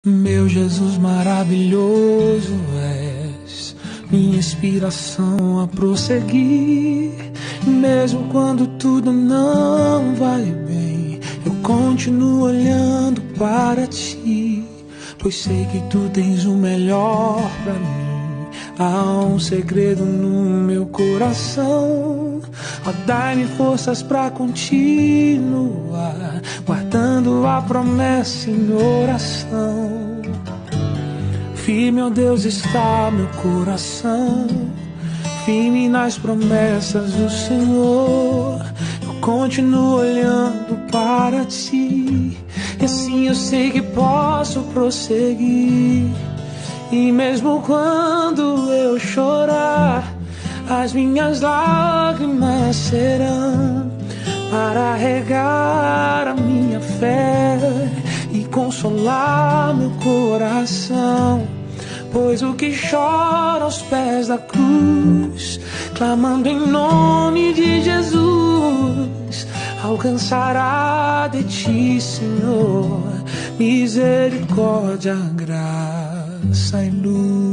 Meu Jesus maravilhoso és, minha inspiração a prosseguir. Mesmo quando tudo não vai bem, eu continuo olhando para ti, pois sei que tu tens o melhor pra mim. Há um segredo no meu coração, ó, dai-me forças pra continuar, guardando a promessa em oração. Firme, ó Deus, está meu coração, firme nas promessas do Senhor. Eu continuo olhando para ti, e assim eu sei que posso prosseguir. E mesmo quando eu chorar, as minhas lágrimas serão para regar a minha fé e consolar meu coração. Pois o que chora aos pés da cruz, clamando em nome de Jesus, alcançará de ti, Senhor, misericórdia, graça e luz.